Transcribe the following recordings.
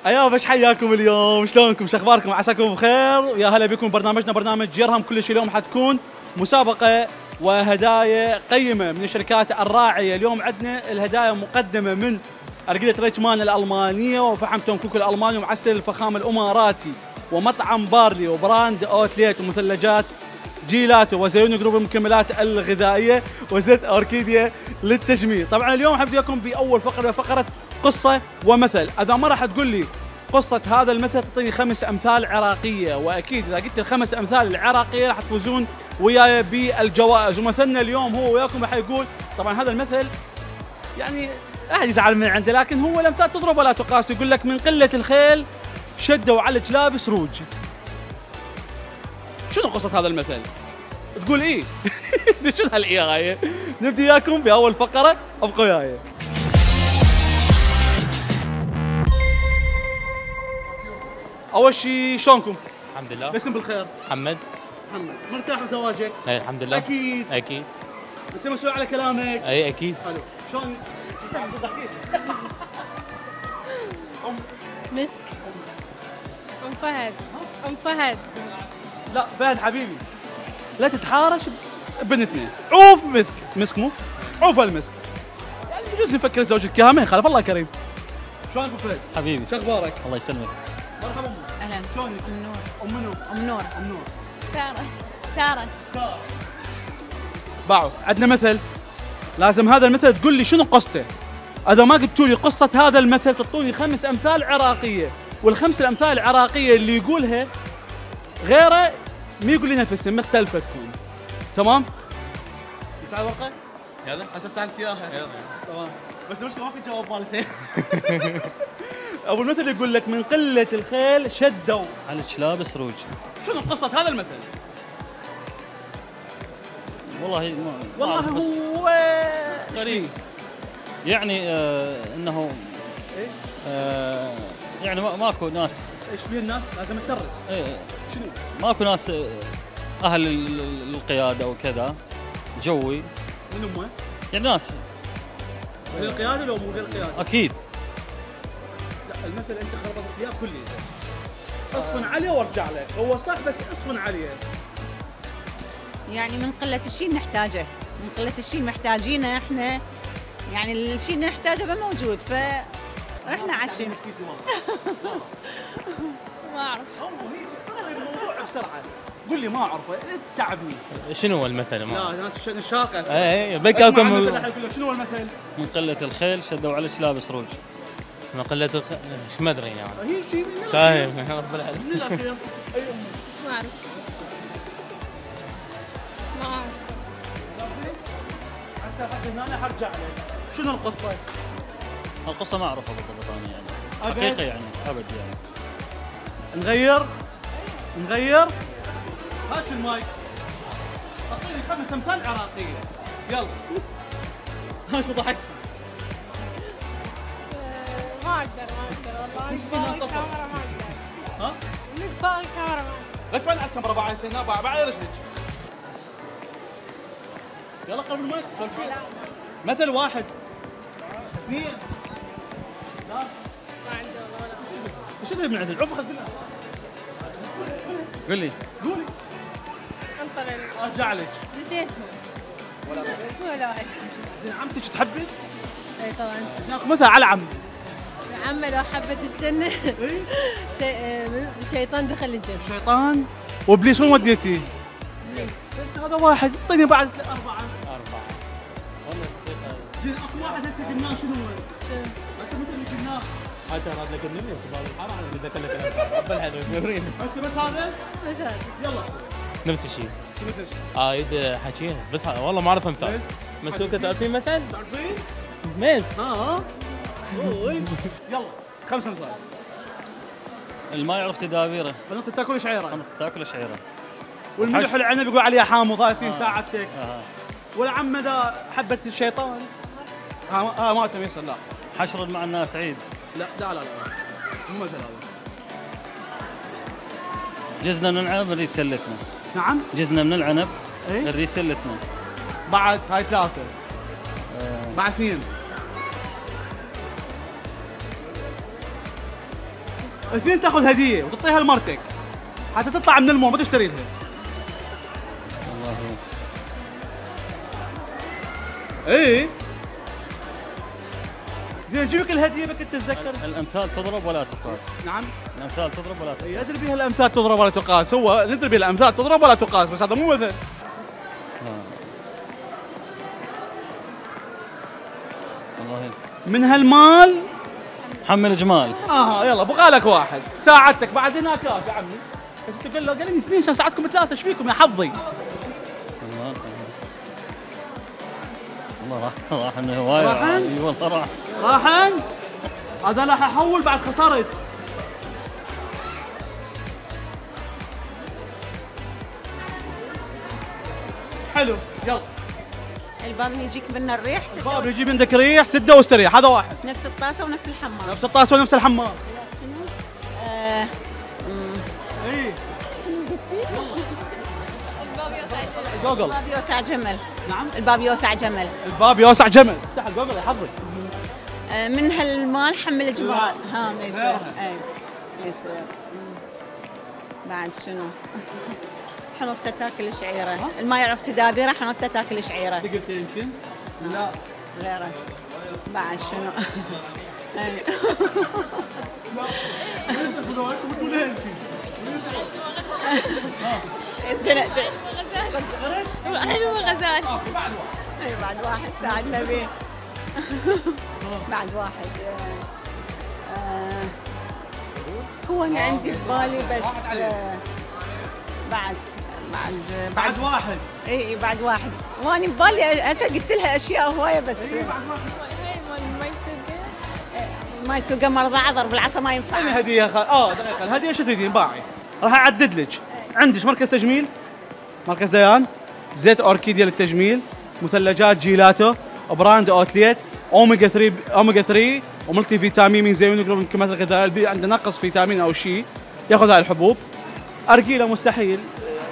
ايوه ايش حياكم اليوم؟ شلونكم؟ شو اخباركم؟ عساكم بخير ويا هلا بكم. برنامجنا برنامج يرهم كل شيء. اليوم حتكون مسابقه وهدايا قيمه من الشركات الراعيه. اليوم عندنا الهدايا مقدمه من أرقية ريتشمان الألمانية وفحم تون كوك الألماني ومعسل الفخام الإماراتي ومطعم بارلي وبراند أوتليت ومثلجات جيلاتو وزيون جروب المكملات الغذائية وزيت أوركيديا للتجميل. طبعا اليوم حبي لكم بأول فقرة فقرة قصة ومثل. إذا ما راح تقول لي قصة هذا المثل تعطيني 5 أمثال عراقية، وأكيد إذا قلت ال5 أمثال العراقية راح تفوزون وياي بالجوائز. ومثلنا اليوم هو وياكم راح يقول طبعا هذا المثل يعني احد يزعل من عنده، لكن هو الامثال تضرب ولا تقاس. يقول لك من قله الخيل شدوا على لابس روج. شنو قصه هذا المثل؟ تقول ايه؟ شنو هالايه هاي؟ نبدي وياكم باول فقره، ابقوا وياي. اول شيء شلونكم؟ الحمد لله. باسم بالخير. محمد. محمد، مرتاح بزواجك؟ اي الحمد لله. اكيد اكيد. انت مسؤول على كلامك؟ اي اكيد. حلو. شلون؟ مسك. ام فهد. ام فهد. لا فهد حبيبي لا تتحارش بنتنا. عوف مسك. مسك مو؟ عوف المسك. يعني يجوز نفكر زوجك اياها ما يخالف. الله كريم. شلونك ابو فهد؟ حبيبي. شو اخبارك؟ الله يسلمك. مرحبا امي. اهلا. شلونك؟ ام نور. ام منو؟ ام نور. ام نور. ساره. ساره. ساره. باعوا عندنا مثل، لازم هذا المثل تقول لي شنو قصته. اذا ما قلتوا لي قصه هذا المثل تعطوني 5 امثال عراقيه، والخمس الامثال العراقيه اللي يقولها غيره ما يقول لي نفس مختلفه تكون. تمام؟ تعال ورقه؟ يلا حسبت عنك اياها. يلا تمام. بس المشكله ما في جواب مالتين. ابو المثل يقول لك من قله الخيل شدوا على لابس روج. شنو قصه هذا المثل؟ والله ما والله أعرف، بس هو غريب يعني انه يعني ماكو ناس. ايش بيه الناس؟ لازم تدرس. شنو؟ ماكو ناس اهل القياده وكذا جوي. من هم؟ يعني ناس من القياده لو مو غير القياده؟ اكيد. لا المثل انت خربطت اياه كلي. اصفن عليه وارجع له، هو صح بس اصفن عليه. يعني من قلة الشيء نحتاجه، من قلة الشيء محتاجينه احنا، يعني الشيء اللي نحتاجه ما موجود فاحنا عايشين. ما اعرف. هي تتكرر الموضوع بسرعه. قول لي ما اعرفه تعبني. شنو هو المثل؟ لا انا نشاقه. اي بكاكم. يقول لك شنو هو المثل؟ من قله الخيل شدوا على لابس روج. من قله الخيل ايش ما ادري يعني. هي شيء شايف رب العالمين. من الاخير. اي ما اعرف. ما اعرف. هسه حتى هنا حرجع لك. شنو القصه؟ القصه ما اعرفها بالضبط انا يعني. أبد؟ حقيقه يعني ابد يعني. نغير؟ نغير؟ هات المايك. اعطيني 5 امثال عراقيه. يلا. ها شو ضحكت؟ ما اقدر والله. نقبال الكاميرا ما اقدر. ها؟ نقبال الكاميرا ما اقدر. لا تبان على الكاميرا بعد سنة بعد رجلك. يلا قرب المايك سولفي. مثل 1 2 لا ما عنده والله. ايش تبي من عندك؟ عفوا خذ قل لي. قولي. انطر. ارجع لك. نسيتهم. ولا واحد. زين عمتك تحبك؟ اي طبعا. هناك مثل على عم. عمه لو حبت الجنه اي شيطان دخل الجنه. شيطان وابليس وين وديتي؟ بس هذا واحد. اعطيني بعد 4. والله زين اكو واحد هسه قلناه شنو هو؟ شنو؟ انت مثل اللي قلناه حتى راد لك النبي سبحان الحرام انا بدي اقول لك رب العالمين. بس هذا بس هذا. يلا. نفس الشيء. شو مثل؟ يد حكينا بس والله ما اعرف امثال. ميز؟ مسوكه تعرفين مثل؟ تعرفين؟ ميز. ها اوي يلا 5 امثال. ما يعرف تدابيره. فانت تاكل شعيره انت تاكل شعيره. والملح والعنب يقول عليها حامض ضايفين ساعتك. آه. والعم ذا حبه الشيطان. ها ما تميسر لا. حشر مع الناس عيد. لا لا لا لا مو مثل هذا. جزنا من العنب نريد سلتنا. نعم. جزنا من العنب اي نريد سلتنا. بعد هاي 3 بعد 2 اثنين تاخذ هديه وتعطيها لمرتك حتى تطلع من المول ما تشتري لها. والله ايه زين نجيب لك الهديه بك تتذكر. الامثال تضرب ولا تقاس. نعم الامثال تضرب ولا تقاس. ادري بها الامثال تضرب ولا تقاس، هو ندري بها الامثال تضرب ولا تقاس، بس هذا مو مثل. والله من هالمال محمل جمال. يلا بقى لك واحد ساعدتك بعد هناك يا عمي، بس انت قال لي اثنين عشان ساعدكم ثلاثه، ايش فيكم يا حظي؟ والله راح من هوايه. راحن؟ اي والله راح. راحن؟ هذا راح احول بعد خسرت. حلو يلا. الباب اللي يجيك منه الريح الباب اللي يجيب عندك ريح سده واستريح، هذا واحد. نفس الطاسه ونفس الحمام. نفس الطاسه ونفس الحمام. اي جوجل. الباب يوسع جمل. نعم الباب يوسع جمل. الباب يوسع جمل. افتح الجوجل يا حظك. من هالمال حمل جمال. ها ما يصير. اي ما يصير. بعد شنو؟ حنوته تاكل شعيره، ما يعرف تدابيره حنوته تاكل شعيره. انت قلت يمكن؟ لا غيره. بعد شنو؟ اي حلو غزال. اي بعد واحد ساعدنا به. بعد واحد هو انا عندي ببالي بس بعد واحد. اي بعد واحد وانا ببالي هسه قلت لها اشياء هوايه بس هاي مال ما يسوق. ما يسوق مرضى عذر بالعصا ما ينفع. انا هديه دقيقه الهديه شو تريدين باعي؟ راح اعدد لك. عندك مركز تجميل، مركز ديان، زيت اوركيديا للتجميل، مثلجات جيلاتو، براند اوتليت، اوميجا 3 وملتي فيتامين من زي من الكميات الغذائيه اللي عنده نقص فيتامين او شيء ياخذ هاي الحبوب. ارجيله مستحيل،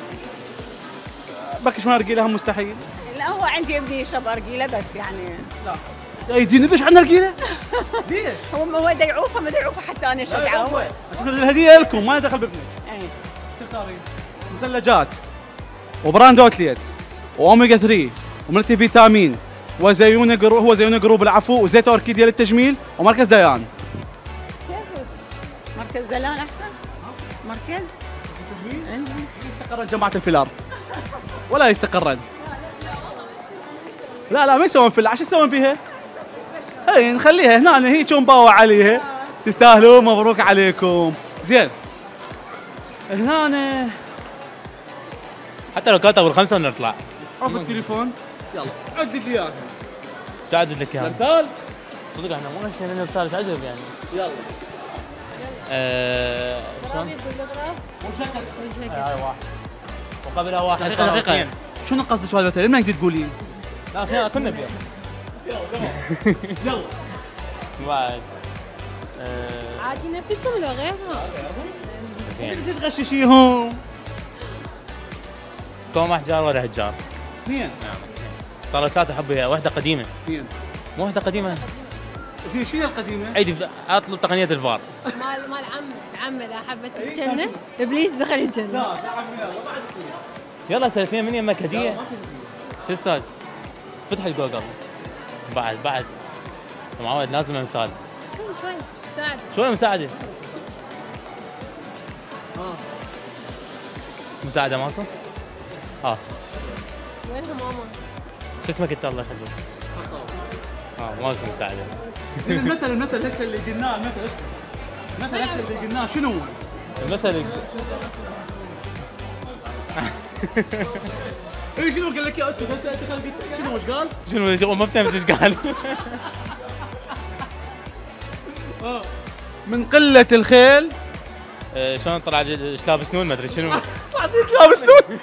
بكش ما ارجيله مستحيل. لا هو عندي ابني يشرب ارجيله بس يعني لا يديني ليش عندنا ارجيله؟ ليش؟ هو دا يعوفه ما دا يعوفه حتى انا اشجعه. عشان الهديه لكم ما دخل بابنك. اي تختارين مثلجات وبراند اوتليت واوميجا 3 وملتي فيتامين هو زيون جروب العفو وزيت اوركيديا للتجميل ومركز ديان. كيفك؟ مركز دلال احسن؟ مركز؟ يستقرن جماعة الفيلار ولا يستقرن. لا ما يسوون فيلا، عشان يسوون بيها؟ اي نخليها هنا هيك ونباوع عليها. تستاهلوا، مبروك عليكم. زين هنا حتى لو كانت ابو الخمسه بنطلع. عرف التليفون يلا عدد لي اياها. ساعدت لك اياها. الامثال صدق احنا مو هالشيء لنا امثال عجب يعني. يلا برافو يقول له وجهك. هاي واحد وقبلها واحد. دقيقة شنو قصدك بهذا المثل؟ من تقولين؟ لا كنا بيها. يلا بعد عادي نفسهم لو غيرها. زين شو تغششيهم؟ كوم احجار ولا هجار. اثنين صاروا ثلاثه حبوا، واحده قديمه. اثنين مو واحده قديمه. زين شنو القديمه؟ عيدي اطلب تقنيه الفار. مال العم اذا حبت الجنه ابليس دخل الجنه. لا يا عمي يلا بعد اثنين. يلا سال اثنين من يمك هديه. شو السالفه؟ فتح الجوجل. بعد معود لازم امثال. شوي مساعده. شوي مساعده. مساعده ماكو؟ وينها ماما؟ شو اسمك انت الله يخليك؟ ماكو مساعده. زين المثل هسه اللي قلناه المثل هسه اللي قلناه شنو؟ المثل اي شنو قال لك يا اسكت هسه انت خليك شنو وش قال؟ شنو ما فهمت ايش قال. من قلة الخيل شلون طلع شلاب سنون ما ادري شنو. طلعت لي كلاب سنون.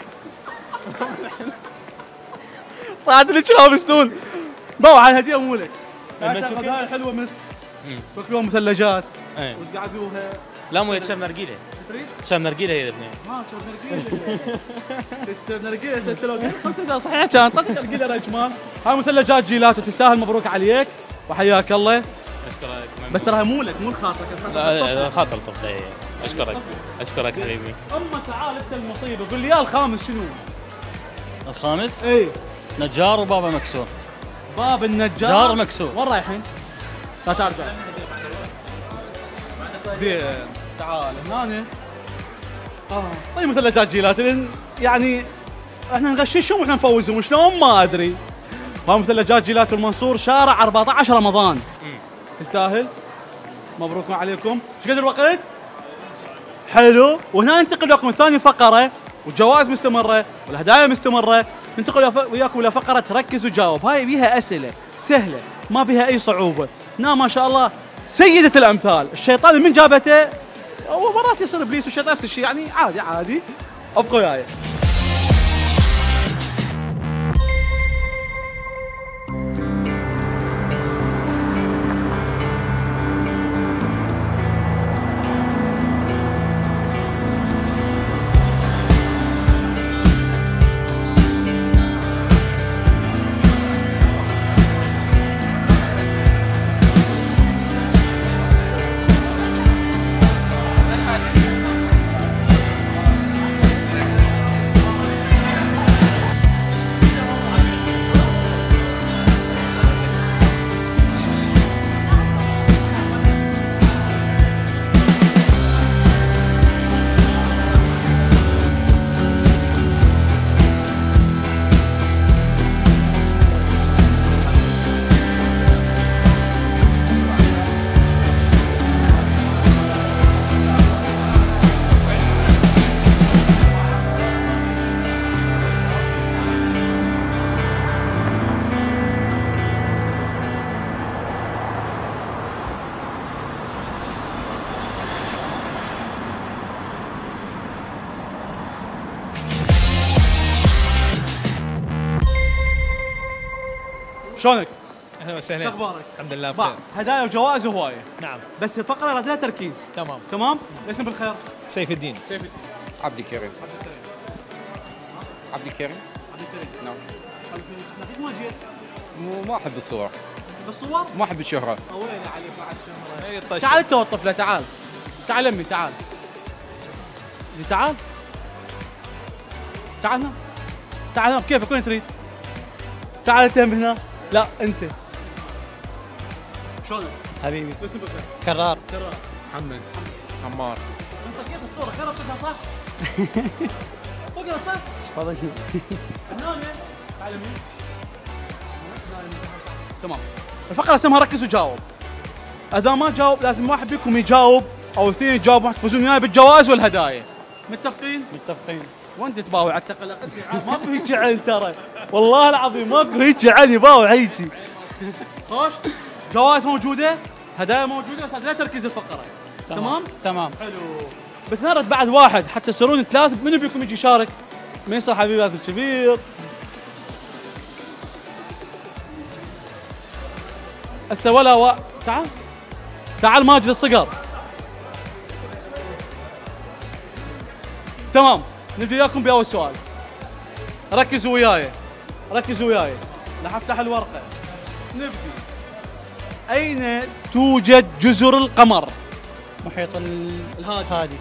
طلعت لي كلاب سنون. باوع الهديه مو لك. المسك؟ هاي حلوه مسك. تاكلوها مثلجات ايه وتقعدوها. لا مو تشرب نرجيله. تريد؟ تشرب نرجيله هي الاثنين. تشرب نرجيله. تشرب نرجيله انت لو قلت 5 دقائق صحيح كان طفي نرجيله يا جماعه. هاي مثلجات جيلاتو تستاهل، مبروك عليك وحياك الله. اشكرك. بس تراها مو لك مو لخاطرك. لا خاطر طفله. اشكرك اشكرك حبيبي. اما تعال انت المصيبه قول لي يا الخامس شنو؟ الخامس اي نجار وبابا مكسور. باب النجار جار مكسور. وين رايحين؟ لا ترجع. زين تعال هنا. طيب مثل الثلاجات لان يعني احنا نغششهم واحنا نفوزهم شلون ما ادري. هم مثل ثلاجات المنصور شارع 14 رمضان. تستاهل. مبروك عليكم. ايش قد الوقت؟ حلو. وهنا ننتقل لكم ثاني فقره والجوائز مستمره والهدايا مستمره. ننتقل وياكم الى فقره ركز وجاوب. هاي بيها اسئله سهله ما بيها اي صعوبه. هنا ما شاء الله سيده الامثال. الشيطان من جابته هو مرات يصير ابليس والشيطان نفس الشيء يعني عادي عادي. ابقوا وياي. شلونك؟ اهلا وسهلا. شو اخبارك؟ الحمد لله بع بخير. هدايا وجوائز هوايه. نعم بس الفقره راد لها تركيز. تمام. تمام؟ الاسم بالخير. سيف الدين. سيف عبد الكريم. عبد الكريم. عبد الكريم. نعم. ليش ما جيت؟ ما احب الصور، بالصور؟ ما احب الشهرة. ويلي عليك بعد الشهرة. طيب. تعال انت والطفله تعال. تعال امي تعال. تعال. تعال هنا. تعال هنا بكيفك وين تريد؟ تعال انت هنا. لا انت. شلونك؟ حبيبي. اسم بالخير. كرار. كرار. محمد. عمار. انت لقيت الصورة خربتها صح؟ وقع صح؟ تفضل. فنانة. تعال يمين. تمام. الفقرة اسمها ركز وجاوب. إذا ما جاوب لازم واحد فيكم يجاوب أو اثنين يجاوبوا تفوزون وياي بالجوائز والهدايا. متفقين؟ متفقين. وين تباوع على التقل ماكو هيك عين ترى. والله العظيم ماكو هيك عين يباوع هيجي. خوش جوائز موجودة، هدايا موجودة بس لا تركيز الفقرة. تمام؟ تمام. حلو. بس نرد بعد واحد حتى تصيرون ثلاث. منو بيكم يجي يشارك؟ ميسر حبيبي لازم كبير. هسه ولا تعال تعال ماجد الصقر. تمام نبدا وياكم باول سؤال. ركزوا وياي ركزوا وياي راح افتح الورقه. نبدي. اين توجد جزر القمر؟ محيط الهادي.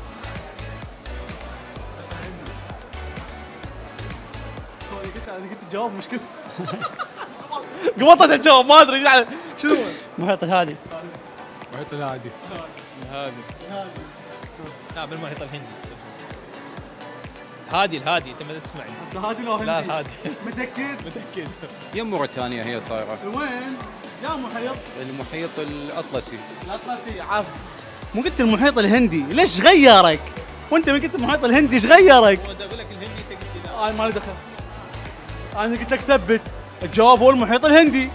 قلت الجواب مشكلة. قبطت الجواب ما ادري يعني شنو هو؟ محيط الهادي. المحيط الهادي. الهادي. لا بالمحيط الهندي. الهادي انت ما تسمعني. هسه هادي لو هندي؟ لا الهادي. متأكد؟ متأكد. يم موريتانيا هي صايرة. وين؟ يا محيط المحيط الأطلسي. الأطلسي عارف. مو قلت المحيط الهندي، ليش غيرك؟ وانت من قلت المحيط الهندي ايش غيرك؟ اقول لك الهندي انت قلت لي لا. انا مالي دخل. انا قلت لك ثبت، الجواب هو المحيط الهندي.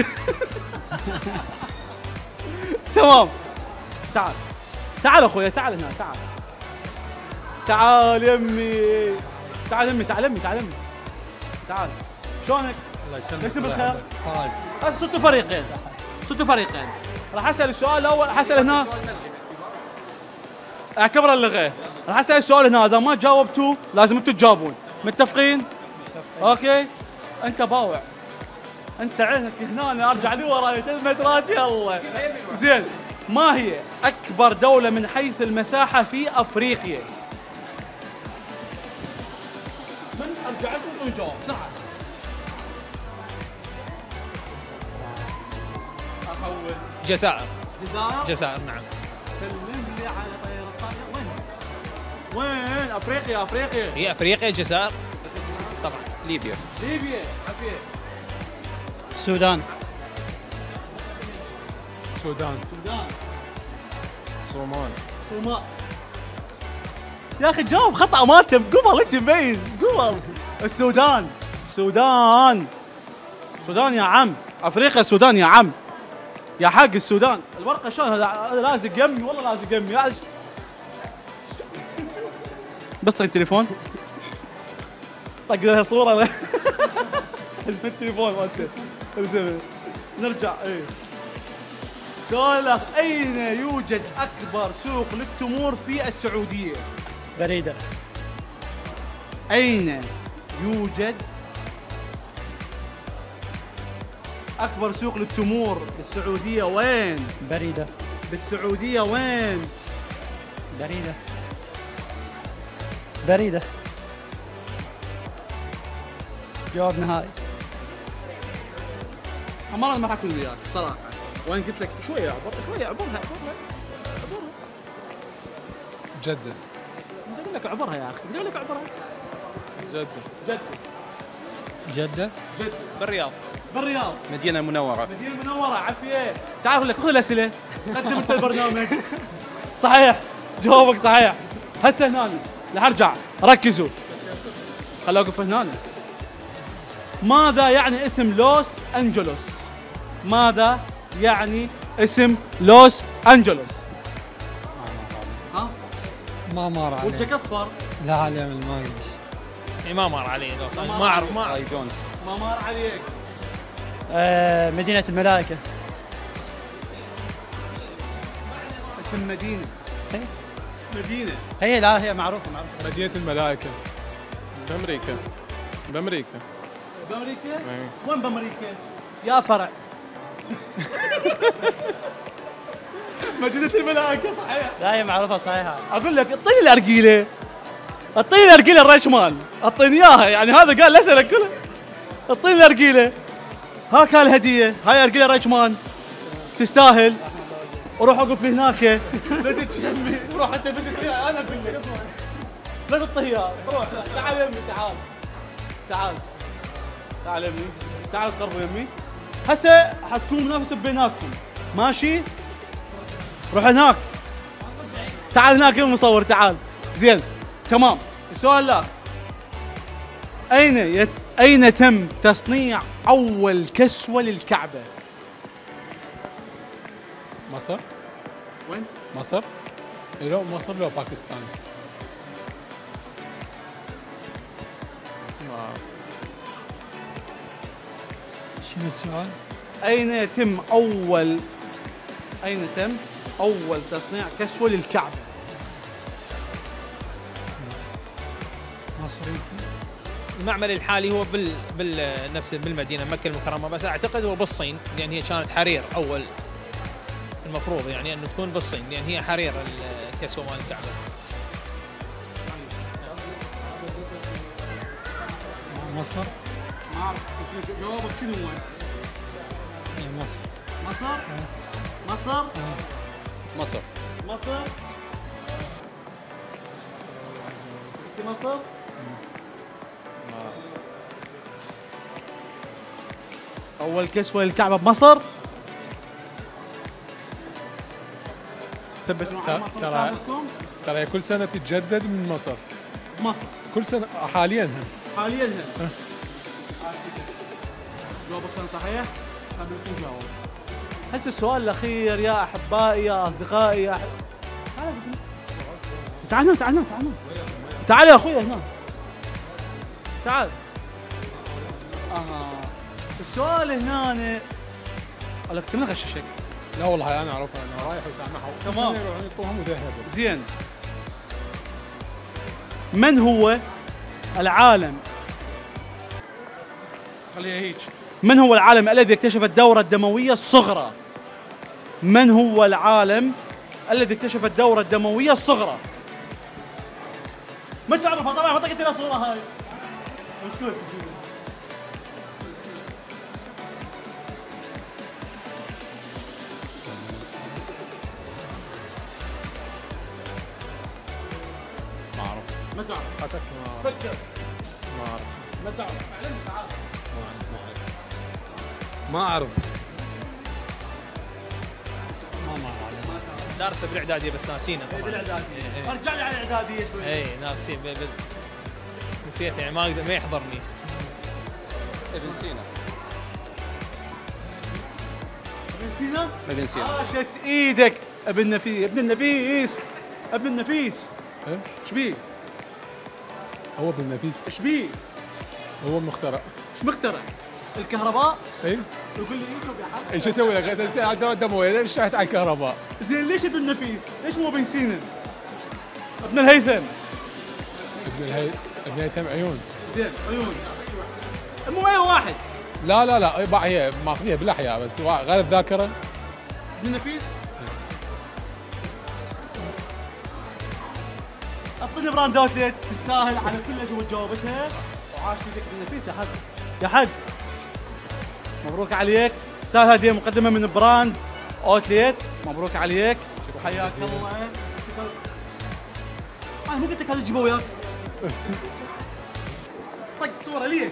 تمام. تعال تعال اخويا تعال هنا تعال. تعال يمي. تعال يمي تعال يمي تعال يمي. تعال. شلونك؟ الله يسلمك. اسم بالخير. فاز. هسه صرتوا فريقين. صرتوا فريقين. راح اسال السؤال الاول راح اسال هنا. اعتبره اللغه. راح اسال السؤال هنا اذا ما جاوبتوا لازم انتم تجاوبون. متفقين؟ اوكي. انت باوع. انت عينك هنا، انا ارجع لي وراي 3 مترات يلا. زين، ما هي اكبر دولة من حيث المساحة في افريقيا؟ من ارجع لكم وجاوب بسرعة. احول. جزائر. جزائر. جزائر نعم. سلم لي على طير الطائر. وين افريقيا؟ افريقيا هي افريقيا جزائر طبعا. ليبيا. ليبيا. عافية. السودان. السودان. صومال. صومال. يا اخي جاوب خطا مالته قبل هيك مبين قبل. السودان. السودان يا عم. افريقيا السودان يا عم. يا حق السودان. الورقه شلون هذا لازق يمي والله لازق يمي. بس طق التليفون. طق لها صوره. اسم التليفون مالته. زين نرجع. ايه سؤال اين يوجد اكبر سوق للتمور في السعوديه؟ بريدة. اين يوجد اكبر سوق للتمور بالسعوديه؟ وين؟ بريدة. بالسعوديه وين؟ بريدة. بريدة. جواب نهائي. امانه ما راح اكون وياك صراحه، وين قلت لك شويه عبرها. جدة. بدي اقول لك عبرها يا اخي، بدي اقول لك عبرها. جدة. جدة. بالرياض. بالرياض. مدينة منورة. مدينه منوره. عافيه. تعال اقول لك خذ الاسئله. قدم انت البرنامج. صحيح جوابك صحيح. هسه هنا رح ارجع. ركزوا. خليني اوقف هنا. ماذا يعني اسم لوس انجلوس؟ ماذا يعني اسم لوس انجلوس؟ ها؟ ما مر علي. وجهك اصفر. لا علي من ما قدش. ما مر علي ما اعرف ما اعرف. اي دونت. ما مر عليك. مدينة الملائكة. اسم مدينه. مدينه. هي لا هي معروفة. مدينة الملائكة. بامريكا. بامريكا؟ إيه. وين بامريكا؟ يا فرع. مدينة الملائكة صحيح. لا هي معروفة صحيحة. اقول لك اعطيني الارجيله. اعطيني الارجيله الريشمان. اعطيني اياها يعني هذا قال الاسئله كلها. اعطيني الارجيله. هاك الهديه. هاي ارجيله ريشمان. تستاهل. وروح اقف لي هناك. لا تتشمي. روح انت بدك اياها انا اقول لك. لا تعطيه اياه. روح تعال يمي تعال. تعال يمي. تعال قرب يمي. هسه حتكون منافسه بيناتكم. ماشي؟ روح هناك. تعال هناك يا مصور تعال. زين تمام. السؤال لا. أين تم تصنيع أول كسوة للكعبة؟ مصر. وين؟ مصر. لو مصر لو باكستان. شنو السؤال؟ أين تم أول تصنيع كسوة للكعبة؟ مصري. المعمل الحالي هو نفس بالمدينه مكه المكرمه، بس اعتقد هو بالصين لان هي كانت حرير اول. المفروض يعني انه تكون بالصين لان هي حرير الكسوه مال الكعبه. مصر. ما أعرف جوابك شنو هو؟ مصر. مصر؟ مصر؟ مصر. مصر؟ مصر؟ أول كسوة للكعبة بمصر؟ ثبتوا ترى كل سنه تتجدد من مصر. بمصر كل سنه حاليا حاليا هنا. جوابك كان صحيح؟ خليكم جاوب. هسه السؤال الأخير يا أحبائي يا أصدقائي يا تعال هنا. تعال يا أخوي هنا. تعال. السؤال هنا قال لك من غششك؟ لا والله انا اعرفها انا رايح وسامحها. تمام. يروحون يطوها مذهبه. زين. من هو العالم؟ خليها هيك. من هو العالم الذي اكتشف الدورة الدموية الصغرى؟ من هو العالم الذي اكتشف الدورة الدموية الصغرى؟ ما تعرفها طبعا، ما طقت لها صورة هاي. اسكت. ما اعرف. ما تعرف. حتى فكر. ما اعرف. ما تعرف. اعلم تعال. ما اعرف. دارسه بالاعداديه بس ناسينا طبعا. بالاعدادية. ارجع لي على الاعدادية شوي. اي ناسين نسيت يعني ما يحضرني. ابن سينا. ابن سينا؟ ابن سينا. عاشت ايدك. ابن نفيس. ابن النفيس. ابن النفيس. ايه؟ ايش بيه؟ هو ابن نفيس. ايش بيه؟ هو مخترع. ايش مخترع؟ الكهرباء؟ ايه؟ يقول لي ايده بحق. ايش اسوي لك؟ انت الدورة الدموية ليش رحت على الكهرباء؟ زين ليش ابن النفيس؟ ليش مو ابن سينا؟ ابن الهيثم. ابن هيثم عيون. زين عيون. مو اي واحد. لا هي ماخذيها بالاحياء بس غير الذاكرة. ابن النفيس؟ اعطيني براند اوتليت تستاهل على كل اجوبه جاوبتها وعاش يدك ابن النفيس يا حق. يا حق. مبروك عليك. تستاهل هديه مقدمه من براند اوتليت. مبروك عليك. وحياك الله. شكرا. انا مو قلت لك هذا تجيبه وياك. طق صوره ليش؟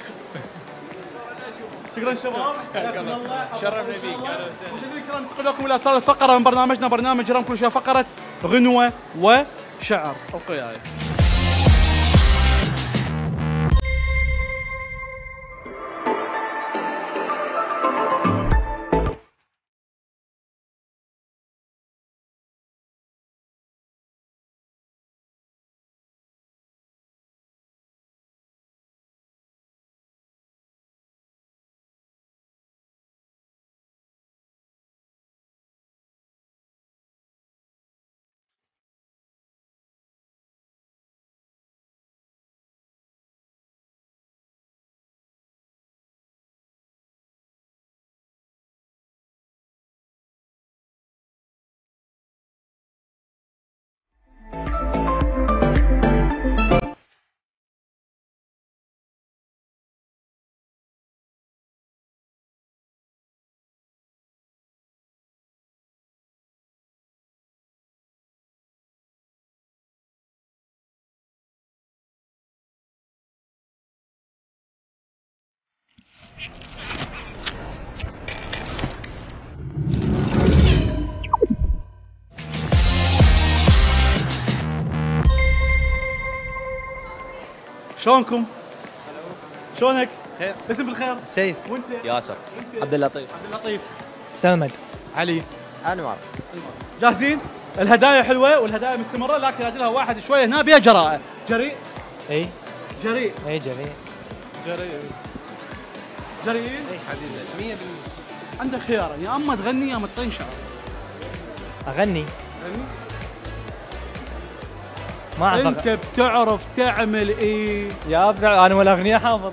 شكرا شباب. حياكم الله. شرفنا بيك. مشاهدينا الكرام ننتقل لكم الى ثالث فقره من برنامجنا، برنامج رام كل شيء، فقره غنوه وشعر. ابقوا وياي. شلونكم؟ شلونك؟ خير. اسم بالخير؟ سيف. وانت؟ ياسر. وانت؟ عبد اللطيف. عبد اللطيف. سمد. علي. انور. جاهزين؟ الهدايا حلوه والهدايا مستمره، لكن هذه لها واحد شويه هنا بيها جراءه. جريء؟ اي جريء. اي جميل. جريئين؟ اي حبيبي 100%. عندك خيارين، يا اما تغني يا اما تطين شعر. اغني. ما اعرف. انت بتعرف تعمل ايه؟ يا ابدع، انا والاغنياء حافظ.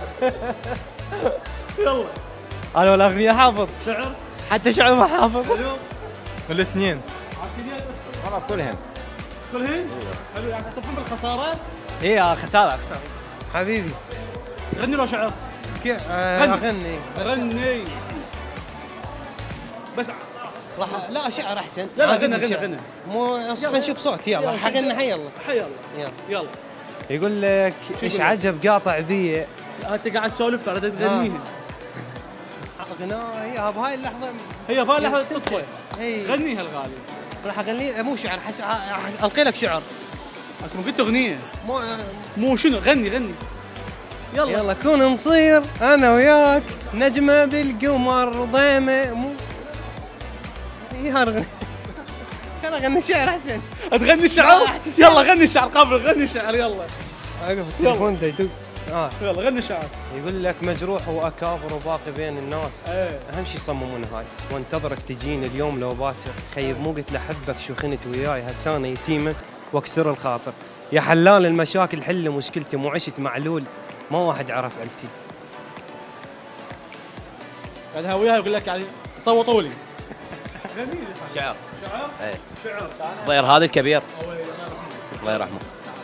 يلا. انا والاغنياء حافظ. شعر؟ حتى شعر ما حافظ. حلو. الاثنين. والله كلهن. كلهن؟ حلو، يعني تفهم بالخساره؟ اي خساره. حبيبي. غني له شعر. كيف؟ اغني. غني. بس راح لا شعر احسن. لا عاجبني غني شعر. غني. مو خلينا نشوف صوت. يلا حقنا حي الله. حي الله. يلا. يلا. يقول لك ايش عجب قاطع بي. انت قاعد تسولف لا تغنيها. غناء بهاي اللحظه. هي بهاي اللحظه تطفى. اي غنيها الغالي. راح اغني مو شعر القي لك شعر. انت مو قلت اغنيه. مو مو شنو غني. يلا. يلا كون نصير انا وياك نجمه بالقمر ضيمه مو يا رغم. خل اغني شعر احسن. تغني الشعر؟ يلا غني الشعر قبل غني الشعر يلا. اقف التليفون ده يدق. يلا غني الشعر. يقول لك مجروح واكابر وباقي بين الناس. ايه. اهم شيء صممون هاي وانتظرك تجيني اليوم لو باكر. خيب مو قلت لحبك شو خنت وياي هسانه يتيمك واكسر الخاطر. يا حلال المشاكل حل مشكلتي مو عشت معلول ما واحد عرف عيلتي. بعدها وياها يقول لك يعني صوتوا لي. شعر شعر؟ ايه شعر. صدير هذا الكبير الله يرحمه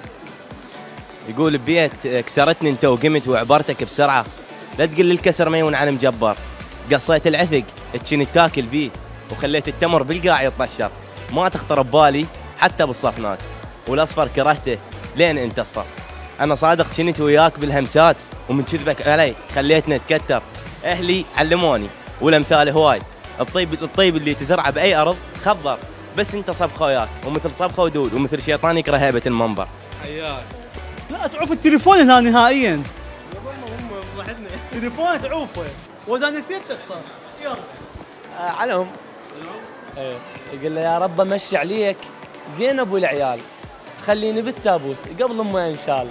يقول ببيت كسرتني انت وقمت وعبرتك بسرعه لا تقل لي الكسر ما يهون على مجبر قصيت العثق كنت تاكل بيه وخليت التمر بالقاع يطشر ما تخطر ببالي حتى بالصفنات والاصفر كرهته لين انت اصفر انا صادق كنت وياك بالهمسات ومن كذبك علي خليتنا نتكتر اهلي علموني والامثال هواي الطيب اللي تزرعه باي ارض خضر بس انت صبخه وياك ومثل صبخه ودود ومثل شيطان يكره هيبه المنبر. حياك. لا تعوف التليفون هنا نهائيا. تليفون تعوفه واذا نسيت تخسر. يلا. علم. ايه يقول له يا رب امشي عليك زينب والعيال تخليني بالتابوت قبل ما ينشال.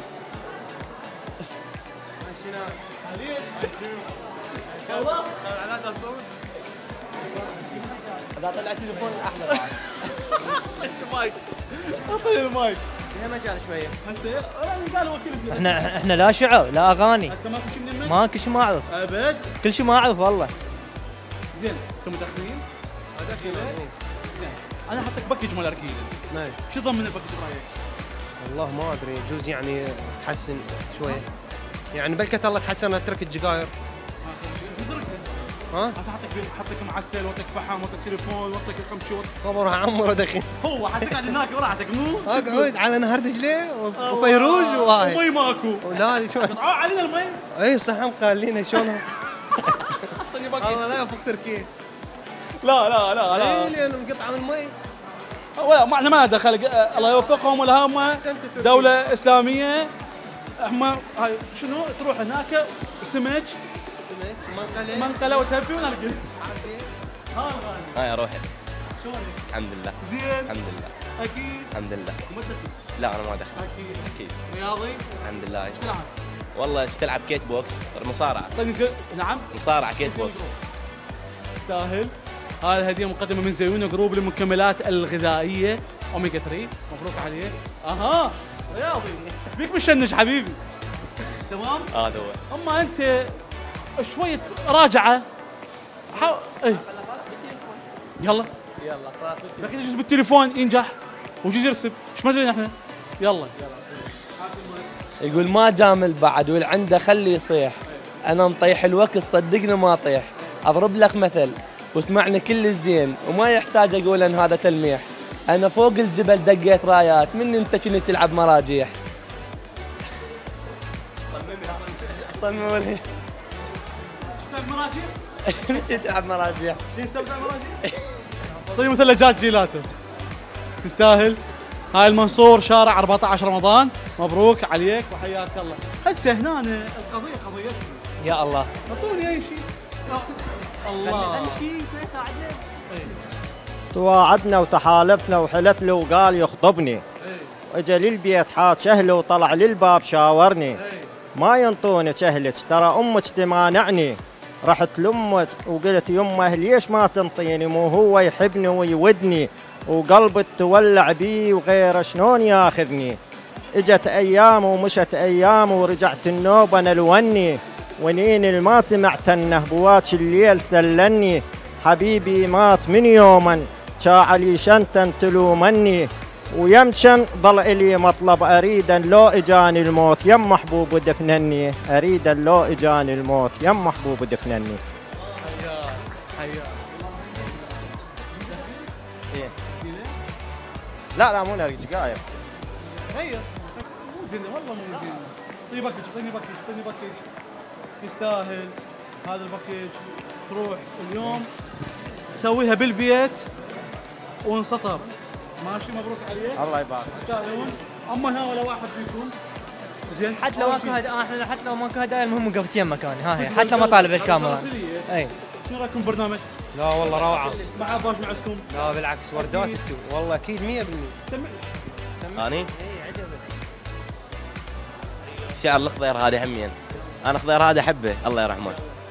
اذا طلع تليفون احلى بعد. المايك اعطيني المايك. فيها مجال شويه. هسه قال وكيل. احنا لا شعر لا اغاني. هسه ماكو شيء من المايك؟ ماكو شيء ما اعرف. ابد؟ كل شيء ما اعرف والله. زين انتم متاخرين؟ زين انا حطيت باكج مال اركيله. نعم. شو ضمن الباكج برايك؟ والله ما ادري يجوز يعني تحسن شويه يعني بلكت الله تحسن اترك الجقاير. ها؟ هسه حطك معسل وطك فحم وطك تليفون وطك القمشي خبر عمره دخين. هو حتقعد هناك وراحتك مو؟ اقعد على نهر دجله وفيروز وهاي. ومي ماكو. لا شو قطعوا علينا المي. اي صح قال لنا شلون. والله لا يفك تركيه. لا لا لا لا. اي لان مقطعوا المي. ولا ما احنا ما دخل الله يوفقهم ولا هم دولة إسلامية. هم هاي شنو تروح هناك سمك منقلة وتهفي ونرقد. ها الغالي. هاي روحي. شلونك؟ الحمد لله. زين. الحمد لله. أكيد. الحمد لله. ومتى؟ لا انا ما دخل. أكيد. اكيد. رياضي؟ الحمد لله. ايش تلعب؟ والله ايش تلعب كيت بوكس مصارعه. نعم. مصارعه كيت بوكس. تستاهل. هاي الهدية مقدمة من زيونة جروب للمكملات الغذائية أوميجا 3. مبروك عليك. أها رياضي بيك مشنج حبيبي. تمام؟ هذا هو. أما أنت شوية راجعة. إيه. يلا. لكن يجوز بالتليفون ينجح ويجوز يرسب، ايش ما ادري احنا. يلا. يقول ما جامل بعد واللي عنده خليه يصيح. انا مطيح الوقت صدقني ما اطيح. اضرب لك مثل واسمعني كل الزين وما يحتاج اقول ان هذا تلميح. انا فوق الجبل دقيت رايات من انت كنت تلعب مراجيح. صمم لي. تلعب مراجيح؟ متى تلعب مراجيح؟ شو سبب مراجيح؟ طيب مثل لجاج جيلاته. تستاهل. هاي المنصور شارع 14 رمضان. مبروك عليك وحياك الله. هسه هنا القضيه قضيتنا. يا الله. اعطوني اي شيء. الله. اي شيء يساعدنا. تواعدنا وتحالفنا وحلف له وقال يخطبني. اجى للبيت حاط شهله وطلع للباب شاورني. ما ينطوني شهلك ترى امك تمانعني. رحت لامك وقلت يمه ليش ما تنطيني مو هو يحبني ويودني وقلبي تولع بي وغيره شلون ياخذني. اجت ايام ومشت ايام ورجعت النوب انا لوني ونين ما سمعت انه بواك الليل سلني. حبيبي مات من يوما شاع لي شنتا تلومني ويمشن ضل الي مطلب اريدا لو اجاني الموت يم محبوب دفنني. اريدا لو اجاني الموت يم محبوب دفنني. حياك. لا مو نرجع جايب. غير. مو زين والله مو زين. طيب باكج طيب باكج. تستاهل. هذا الباكج تروح اليوم تسويها بالبيت وانسطر. ماشي مبروك عليك. الله يبارك. تستاهلون. اما هنا ولا واحد فيكم. زين حتى لو ماكو احنا حتى لو ماكو هدايا المهم وقفت يم مكاني ها هي حتى ما طالب الكاميرا. اي شنو رايكم بالبرنامج؟ لا والله روعه. مع عباس عندكم؟ لا بالعكس وردات انتو والله اكيد 100%. سمع. اني الشعر الخضير هذا همين. انا خضير هذا احبه الله يرحمه.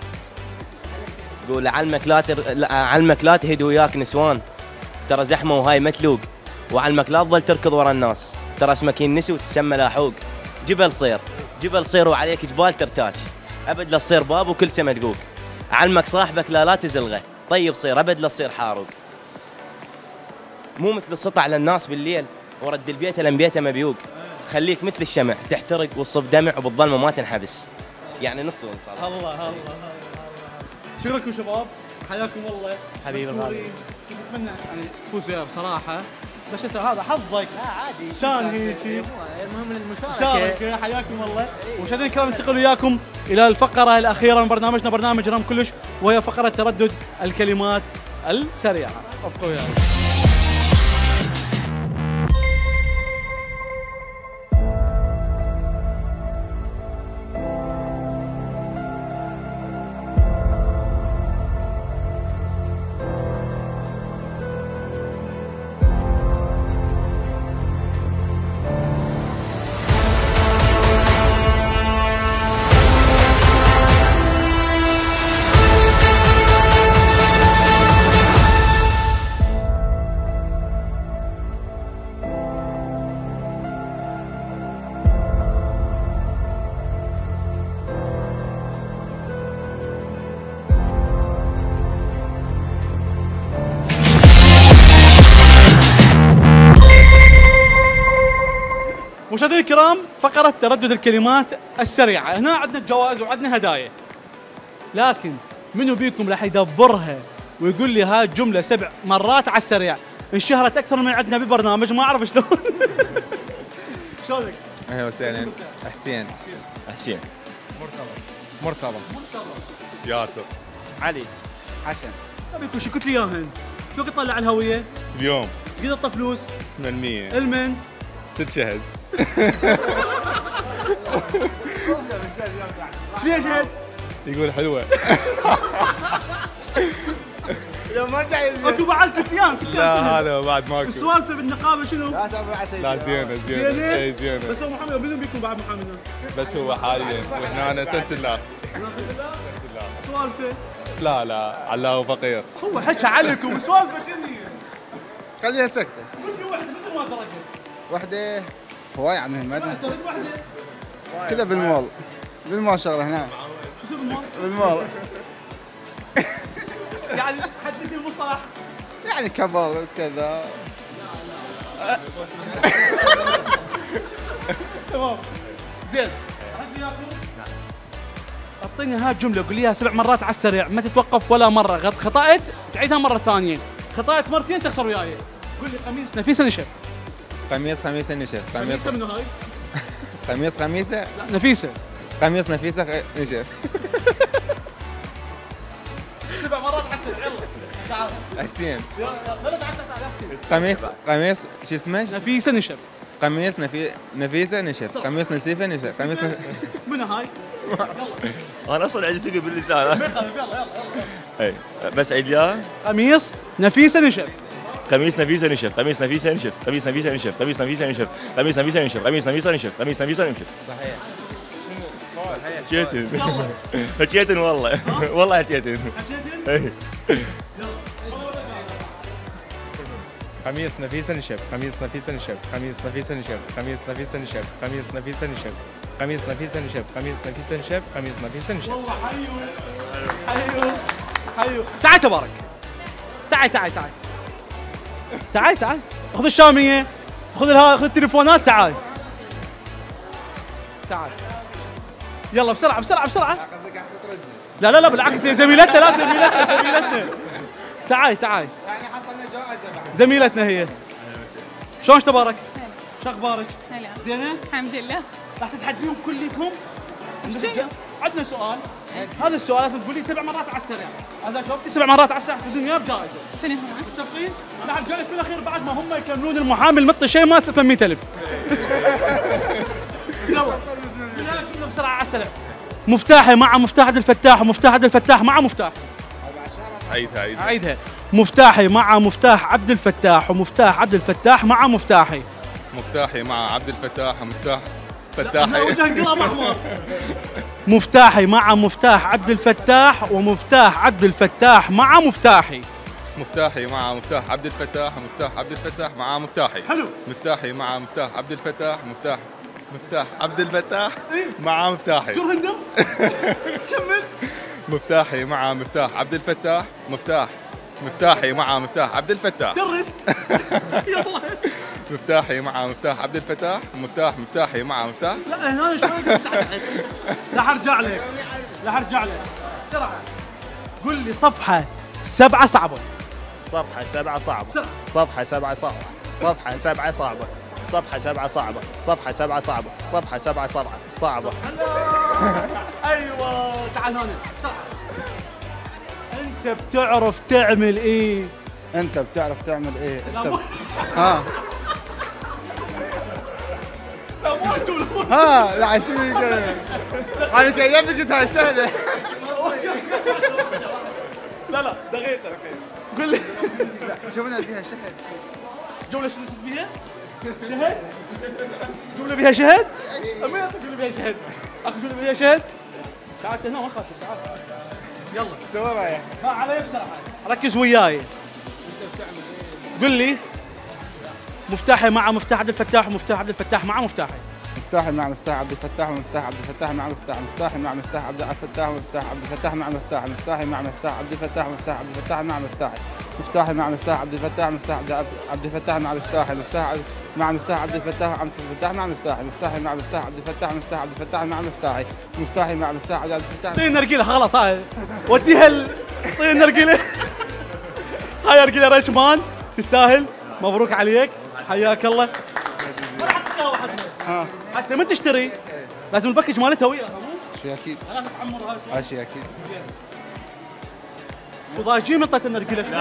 يقول علمك لا تهد وياك نسوان ترى زحمه وهاي متلوق وعلمك لا تظل تركض ورا الناس ترى اسمك ينسي وتسمى لاحوق. جبل صير وعليك جبال ترتاج ابد لا تصير باب وكل سما دقوق. علمك صاحبك لا تزلغه، طيب صير ابد لا تصير حاروق. مو مثل السطع على الناس بالليل ورد البيت لان بيته مبيوق. خليك مثل الشمع تحترق وتصب دمع وبالظلمه ما تنحبس. يعني نص ونص. الله. شكرا شباب، حياكم الله. حبيبي غالي. اتمنى يعني تفوز وياه بصراحه، بس هذا حظك. لا عادي كان هيك. المهم المشاركه. شاركة. حياكم الله. ومشاهدينا الكرام ننتقل وياكم الى الفقره الاخيره من برنامجنا، برنامج رام كلش، وهي فقره تردد الكلمات السريعه. ابقوا ويانا. مشاهدينا الكرام، فقرة تردد الكلمات السريعة. هنا عندنا جوائز وعندنا هدايا، لكن منو بيكم راح يدبرها ويقول لي هاي الجملة 7 مرات على السريع؟ انشهرت أكثر من عندنا بالبرنامج، ما أعرف شلون. شلونك؟ اهلا وسهلا. حسين. مرتضى. ياسر. علي. حسن. أبيكم شو قلت لي إياهن؟ شو تطلع الهوية؟ اليوم قد تطلع فلوس؟ 800. المن؟ 6 شهد. شو شهد؟ يقول حلوة. يوم ما رجع اكو بعد كليان. لا هذا بعد ماكو. سوالفه بالنقابه شنو؟ لا زينة. اي زينة. بس هو محامي، منو بيكون بعد محامي؟ بس هو حاليا وهنا انا سنة الله. سوالفه؟ لا علاوة فقير. هو حكى عليكم سوالفه شنو؟ خليها سكتة. كل وحده مثل ما سرقت. وحدة هواي عم نهمت. سرقت وحده. كلها بالمول. بالمول شغلة هنا. شو اسمه بالمول؟ بالمول. يعني حدد المصطلح. يعني كبر وكذا. تمام. زين. اعطيني هاي الجمله قول لي اياها 7 مرات على السريع، ما تتوقف ولا مره. خطأت تعيدها مره ثانيه، خطأت مرتين تخسر وياي. قول لي قميص نفيسه نشف. قميص نشف. قميصه منو هاي؟ قميصه. لا نفيسه. قميص نفيسه نشف. 7 مرات على السريع. يلا تعال. حسين. لا تعال قميص شو اسمه؟ نفيسه نشف. قميص نفيسه نشف. قميص نسيفه نشف. قميص منو هاي؟ انا اصلا عندي ثقل باللسان. ما يخالف. يلا اي بس عيد لي. قميص نفيسه نشف. قميص نفيسه نشف. قميص نفيسه نشف. قميص نفيسه نشف. قميص نفيسه نشف. قميص نفيسه نشف. قميص نفيسه نشف. قميص نفيسه نشف. صحيح. حكيتن. حكيتن والله. والله حكيتن. اي. قميص نفيسه نشف. قميص نفيسه نشف. قميص نفيسه نشف. قميص نفيسه نشف. قميص نفيسه نشف. قميص نفيسه نشف. قميص نفيسه نشف. قميص نفيسه نشف. والله حيو. تعال تبارك. تعال. خذ الشاميه، خذ التليفونات. تعال. يلا بسرعه. لا بالعكس، هي زميلتنا. لا زميلتنا. تعال. يعني حصلنا جائزة بعد. زميلتنا هي. شلون تبارك؟ شو اخبارك؟ هلا. زينه؟ الحمد لله. راح تتحديهم كليتهم؟ شنو؟ عندنا سؤال. هذا السؤال لازم تقول لي 7 مرات على السريع. اذا جاوبتي 7 مرات على السريع تفوزين وياه بجائزه. شنو هو؟ متفقين؟ راح نجلس بالاخير بعد ما هم يكملون المحامي المطي شيء ما 800,000. يلا جمله بسرعه على السريع. مفتاحي مع مفتاح عبد الفتاح، ومفتاح عبد الفتاح مع مفتاح. عيدها. مفتاحي مع مفتاح عبد الفتاح، ومفتاح عبد الفتاح مع مفتاحي. مفتاحي مع عبد الفتاح ومفتاح فتاحي. وجه انقلاب احمر. مفتاحي مع مفتاح عبد الفتاح، ومفتاح عبد الفتاح مع مفتاحي. مفتاحي مع مفتاح عبد الفتاح ومفتاح عبد الفتاح مع مفتاحي. حلو. مفتاحي مع مفتاح عبد الفتاح مفتاح عبد الفتاح مع مفتاحي. جور هندر. كمل. مفتاحي مع مفتاح عبد الفتاح. مفتاحي مع مفتاح عبد الفتاح. درس. يلا. مفتاحي مع مفتاح عبد الفتاح. مفتاحي مع مفتاح. لا هنا شوي راح ارجع لك. بسرعه. قل لي صفحه 7 صعبه. صفحة 7 صعبة. بسرعة. صفحة 7 صعبة. صفحة 7 صعبة. صفحة 7 صعبة. صفحة 7 صعبة. صفحة 7 صعبة. ايوه تعال هنا بسرعه. انت بتعرف تعمل ايه؟ انت بتعرف تعمل ايه؟ انت لا، ها لا مو أنتم. ها لا شو انا كيفت قلت هاي سهله. لا دقيقه. قل لي لا شوفنا فيها شهد. جمله شنو اسمها فيها؟ شهد؟ جمله فيها شهد؟ ما يعطيك جمله فيها شهد. اخو جمله فيها شهد؟ تعال هنا ما خاطر تعال. يلا تو رايح. ها علي بسرعه. ركز وياي. قل لي مفتاحي مع مفتاح عبد الفتاح ومفتاح عبد الفتاح مع مفتاحي. مفتاحي مع مفتاح عبد الفتاح ومفتاح عبد الفتاح مع مفتاح. مفتاحي مع مفتاح عبد الفتاح ومفتاح عبد الفتاح مع مفتاح. مفتاحي مع مفتاح عبد الفتاح ومفتاح عبد الفتاح مع مفتاحي. مفتاحي مع مفتاح عبد الفتاح. مفتاح عبد الفتاح مع مفتاحي. مفتاح مع مفتاح عبد الفتاح مع مفتاحي. مفتاحي مع مفتاح عبد الفتاح. مفتاح عبد الفتاح مع مفتاحي. مفتاحي مع مفتاح عبد الفتاح. طين نرجيله خلاص هاي وديها طين نرجيله. هاي ارجيله ريشمان تستاهل. مبروك عليك حياك الله. حتى من تشتري لازم الباكج مالتها وياها مو؟ شيء اكيد. انا تعمر هاي شيء اكيد. شو ضايجين من طيت النرجيله شو؟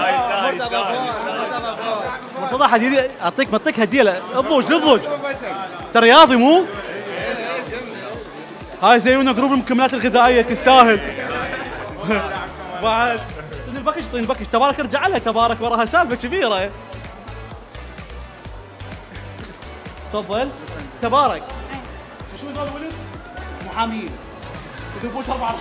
مرتضى حديدي اعطيك هديه الضوج للضوج. انت رياضي مو؟ هاي زيونا جروب المكملات الغذائيه تستاهل. بعد طين الباكج تبارك ارجع لها تبارك وراها سالفه كبيره. تفضل تبارك. شو هذول الولد؟ محامين يذوبون 4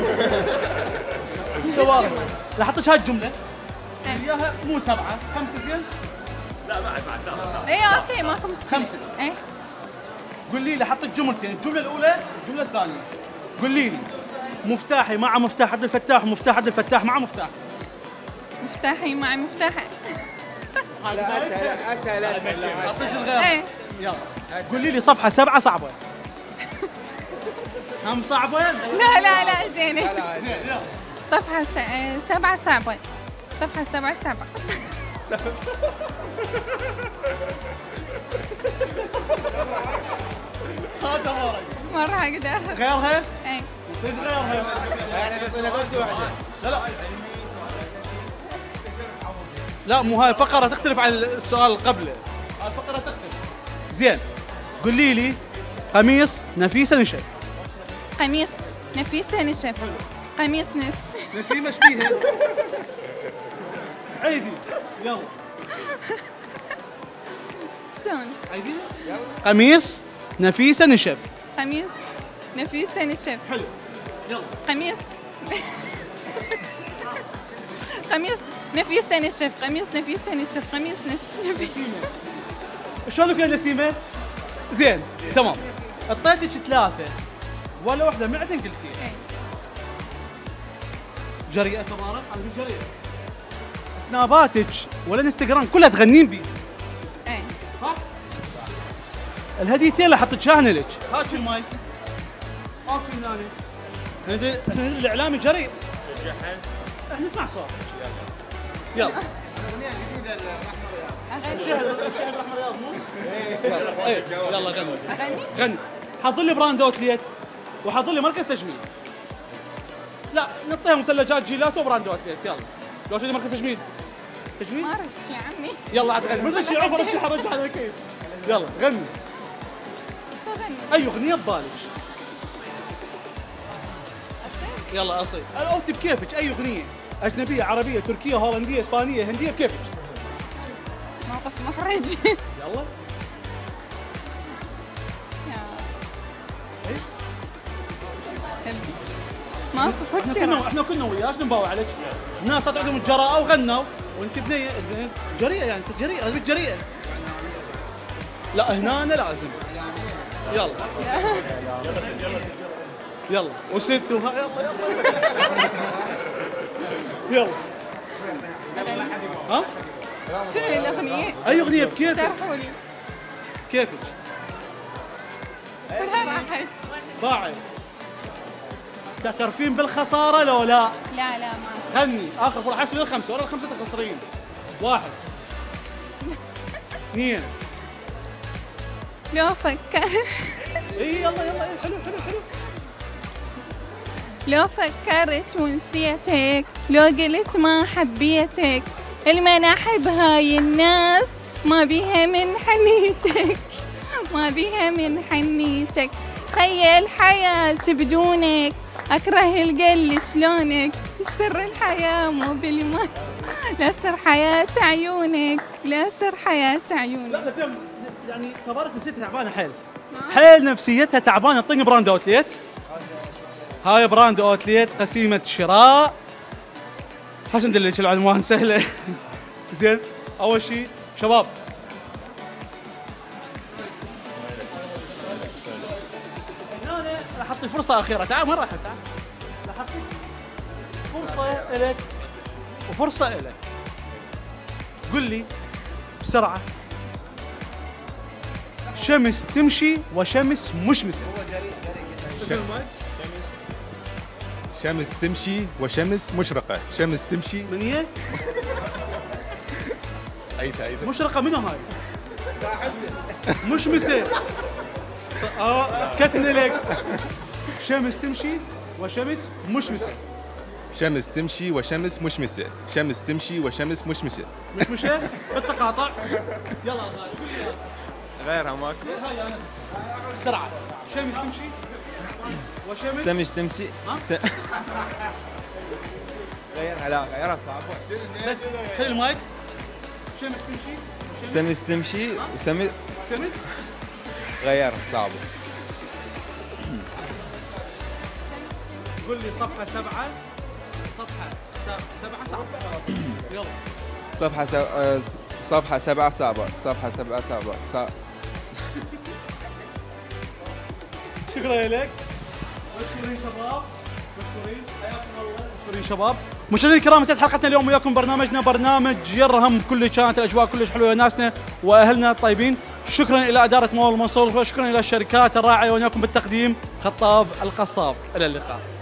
تبارك. لا حطيت هاي الجمله اياها مو 7 5 زين؟ لا بعد اي اوكي ماكو مشكله. 5. اي قول لي حطيت جملتين، الجمله الاولى الجمله الثانيه. قول لي مفتاحي مع مفتاح عبد الفتاح ومفتاح عبد الفتاح مع مفتاح. مفتاحي مع مفتاح. اسهل اعطيك الغير. ايه يلا قولي لي صفحه 7 صعبه. هم صعبه؟ لا زينه. صفحه 7 صعبه. صفحه 7 صعبه. هذا ورق. مره اقدر. غيرها؟ ايه ايش غيرها؟ بس واحده. لا مو هاي فقره تختلف عن السؤال اللي قبله. هاي الفقره تختلف. زين قولي لي قميص نفيسه نشف. قميص نفيسه نشف. قميص نسيمه ايش فيها؟ عيدي يلا. شلون؟ عيدي قميص نفيسه نشف. قميص نفيسه نشف. حلو يلا. قميص نفيسه نشف. قميص نفيسه نشف. قميص نفيسه. شلونك يا نسيمه؟ زين تمام. اعطيتك 3 ولا واحده معدن قلتيها. جريئه تبارك على جريئه. سناباتك ولا انستغرام كلها تغنين بيه. ايه صح؟ الهديتين اللي حطيت هنا لك. هاك المايك. اوكي هنا. الاعلامي جريء. احنا نسمع صوت. يلا. شهد رحمه رياض مو؟ يلا غني. غني. حط لي براند اوتليت وحط لي مركز تجميل. لا نعطيها مثلجات جيلات وبراند اوتليت يلا. لو شو مركز تجميل؟ تجميل؟ ما رش يا عمي. يلا عاد غني. ما رش عفوا رش حرج على كيف. يلا غني. شو غني؟ اي اغنيه ببالك. يلا اصلي. انت بكيفك اي اغنيه. اجنبيه، عربيه، تركيه، هولنديه، اسبانيه، هنديه بكيفك. موقف محرج. يلا. ماكو كل شيء. احنا كنا وياك نباوع عليك. الناس عندهم الجراءه وغنوا وانت بنيه جريئه يعني انت جريئه لازم جريئه. لا هنا أنا لازم. يلا. يلا وست يلا يلا ها؟ شنو الاغنيه؟ اي اغنيه بكيفك؟ اقترحوا لي. كيفك؟ كلها راحت. باعي تعترفين بالخساره لو لا؟ لا لا ما غني اخر فرصه حسب الخمسه ورا الخمسه تخسرين. 1 2 لو فكر اي يلا يلا حلو حلو حلو. لو فكرت ونسيتك، لو قلت ما حبيتك، المناحب هاي الناس ما بيها من حنيتك، ما بيها من حنيتك. تخيل حياتي بدونك، اكره القل شلونك، سر الحياة مو بالماء، لا سر حياة عيونك، لا سر حياة عيونك. لا يعني تبارك نفسيتها تعبانه حيل. حيل نفسيتها تعبانه. اعطيني براند اوتليت. هاي براند اوتليت قسيمه شراء. حسن دليش العنوان سهله. زين اول شيء شباب هنا راح اعطي فرصه اخيره. تعال وين رايح تعال؟ راح اعطي فرصه لك وفرصه لك. قل لي بسرعه شمس تمشي وشمس مشمسه. شمس تمشي وشمس مشرقة. شمس تمشي من هي؟ أيتها مشرقة منو هاي؟ مشمسة. كتن لك. شمس تمشي وشمس مشمسة. شمس تمشي وشمس مشمسة. شمس تمشي وشمس مشمسة. مشمشة بالتقاطع. يلا الغالي قول لي غيرها ماكو. هاي انا بسرعة. شمس تمشي وشمس سمش تمشي. غيرها لا غيرها صعبة. بس خلي المايك. شمس تمشي سمس تمشي وسمس شمس غيرها صعبة. قول لي صفحة 7 صفحة 7 صعبة. يلا صفحة 7 صعبة. صفحة 7 صعبة. شكرا لك. مشكورين شباب. مشكورين حياكم الله. مشكورين شباب. مشاهدينا الكرام انتهت حلقتنا اليوم وياكم برنامجنا برنامج يرهم. كل كانت الاجواء كلش حلوه ناسنا واهلنا الطيبين. شكرا الى اداره مول المنصور وشكرا الى الشركات الراعيه وياكم بالتقديم خطاب القصاب. الى اللقاء.